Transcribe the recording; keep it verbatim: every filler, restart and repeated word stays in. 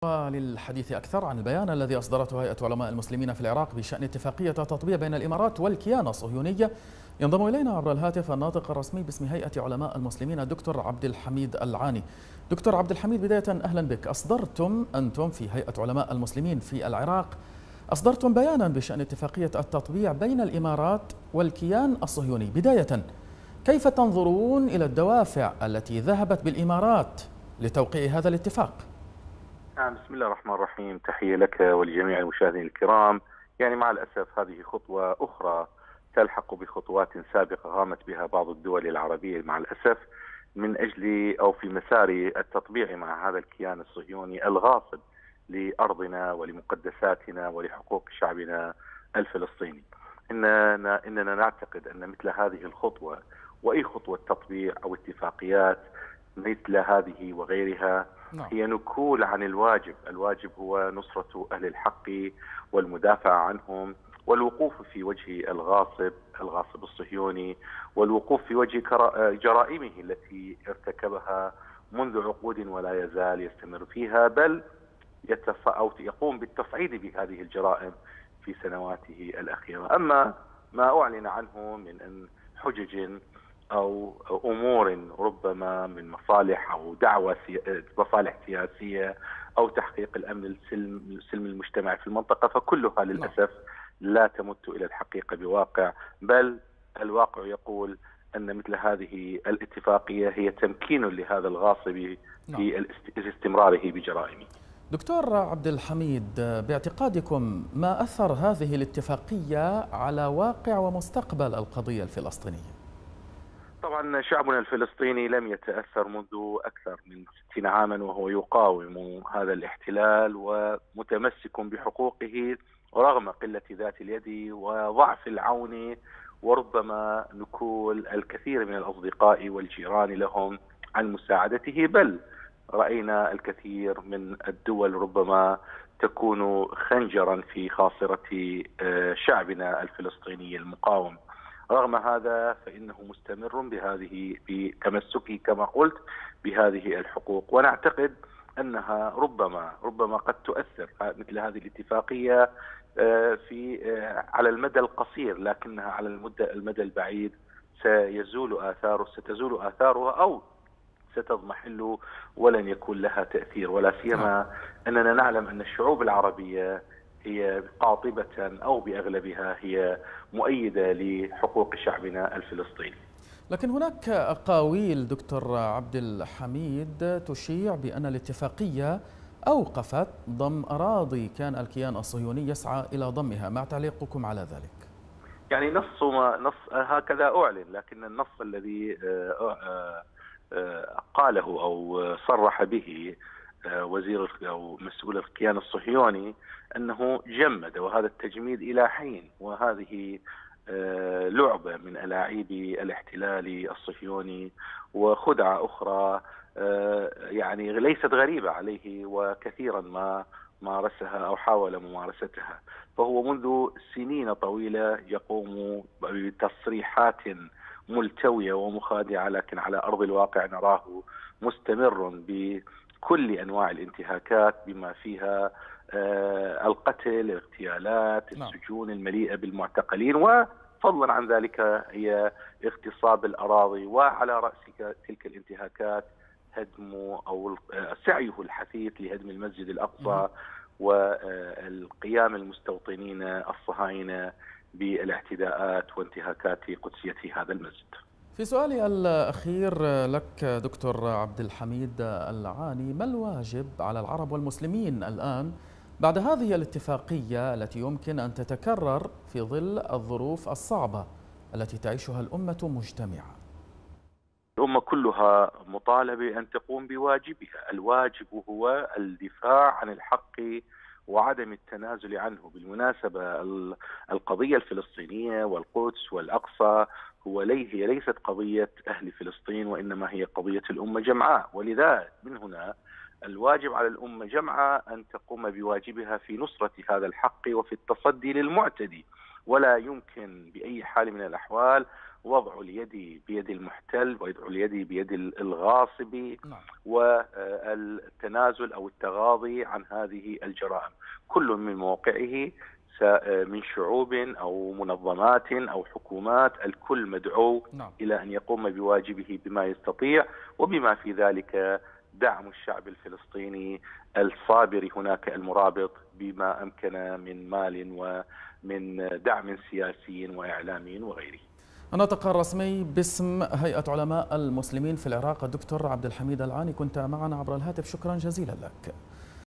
للحديث أكثر عن البيان الذي أصدرته هيئة علماء المسلمين في العراق بشأن اتفاقية التطبيع بين الإمارات والكيان الصهيوني، ينضم إلينا عبر الهاتف الناطق الرسمي باسم هيئة علماء المسلمين الدكتور عبد الحميد العاني. دكتور عبد الحميد، بداية أهلا بك. أصدرتم أنتم في هيئة علماء المسلمين في العراق أصدرتم بيانا بشأن اتفاقية التطبيع بين الإمارات والكيان الصهيوني. بداية، كيف تنظرون إلى الدوافع التي ذهبت بالإمارات لتوقيع هذا الاتفاق؟ نعم، بسم الله الرحمن الرحيم. تحية لك ولجميع المشاهدين الكرام. يعني مع الأسف هذه خطوة أخرى تلحق بخطوات سابقة قامت بها بعض الدول العربية مع الأسف من أجل أو في مسار التطبيع مع هذا الكيان الصهيوني الغاصب لأرضنا ولمقدساتنا ولحقوق شعبنا الفلسطيني. إننا, إننا نعتقد أن مثل هذه الخطوة وأي خطوة تطبيع أو اتفاقيات مثل هذه وغيرها هي نكول عن الواجب. الواجب هو نصرة أهل الحق والمدافع عنهم والوقوف في وجه الغاصب الغاصب الصهيوني والوقوف في وجه جرائمه التي ارتكبها منذ عقود ولا يزال يستمر فيها، بل يتف... أو يقوم بالتصعيد بهذه الجرائم في سنواته الأخيرة. أما ما أعلن عنه من أن حجج أو أمور ربما من مصالح أو دعوة سي... مصالح سياسية أو تحقيق الأمن السلم سلم المجتمع في المنطقة، فكلها للأسف لا تمت إلى الحقيقة بواقع، بل الواقع يقول أن مثل هذه الاتفاقية هي تمكين لهذا الغاصب في استمراره بجرائمه. دكتور عبد الحميد، باعتقادكم ما أثر هذه الاتفاقية على واقع ومستقبل القضية الفلسطينية؟ طبعا شعبنا الفلسطيني لم يتأثر منذ أكثر من ستين عاما وهو يقاوم هذا الاحتلال ومتمسك بحقوقه رغم قلة ذات اليد وضعف العون وربما نكول الكثير من الأصدقاء والجيران لهم عن مساعدته، بل رأينا الكثير من الدول ربما تكون خنجرا في خاصرة شعبنا الفلسطيني المقاوم. رغم هذا فإنه مستمر بهذه بتمسكه كما قلت بهذه الحقوق، ونعتقد أنها ربما ربما قد تؤثر مثل هذه الاتفاقية في على المدى القصير، لكنها على المدى المدى البعيد سيزول آثار ستزول آثارها أو ستضمحل ولن يكون لها تأثير، ولا سيما أننا نعلم أن الشعوب العربية هي قاطبة أو بأغلبها هي مؤيدة لحقوق شعبنا الفلسطيني. لكن هناك أقاويل دكتور عبد الحميد تشيع بأن الاتفاقية أوقفت ضم أراضي كان الكيان الصهيوني يسعى إلى ضمها، ما تعليقكم على ذلك؟ يعني نص ما نص هكذا أعلن، لكن النص الذي قاله أو صرح به وزير أو مسؤول الكيان الصهيوني أنه جمد، وهذا التجميد إلى حين، وهذه لعبة من ألاعيب الاحتلال الصهيوني وخدعة أخرى يعني ليست غريبة عليه وكثيرا ما مارسها أو حاول ممارستها. فهو منذ سنين طويلة يقوم بتصريحات ملتوية ومخادعة، لكن على أرض الواقع نراه مستمر بكل أنواع الانتهاكات بما فيها القتل، الاغتيالات، السجون المليئة بالمعتقلين، وفضلا عن ذلك هي اغتصاب الأراضي، وعلى رأس تلك الانتهاكات هدم أو سعيه الحثيث لهدم المسجد الأقصى والقيام المستوطنين الصهاينة بالاعتداءات وانتهاكات قدسية هذا المسجد. في سؤالي الأخير لك دكتور عبد الحميد العاني، ما الواجب على العرب والمسلمين الآن بعد هذه الاتفاقية التي يمكن أن تتكرر في ظل الظروف الصعبة التي تعيشها الأمة مجتمعة؟ الأمة كلها مطالبة أن تقوم بواجبها. الواجب هو الدفاع عن الحق وعدم التنازل عنه. بالمناسبة القضية الفلسطينية والقدس والأقصى هو ليه هي ليست قضية أهل فلسطين، وإنما هي قضية الأمة جمعاء، ولذا من هنا الواجب على الأمة جمعاء أن تقوم بواجبها في نصرة هذا الحق وفي التصدي للمعتدي. ولا يمكن بأي حال من الأحوال وضع اليد بيد المحتل ووضع اليد بيد الغاصب نعم. والتنازل أو التغاضي عن هذه الجرائم، كل من موقعه من شعوب أو منظمات أو حكومات، الكل مدعو نعم. إلى أن يقوم بواجبه بما يستطيع، وبما في ذلك دعم الشعب الفلسطيني الصابر هناك المرابط بما أمكن من مال ومن دعم سياسي وإعلامي وغيره. الناطق الرسمي باسم هيئة علماء المسلمين في العراق الدكتور عبد الحميد العاني، كنت معنا عبر الهاتف، شكرا جزيلا لك.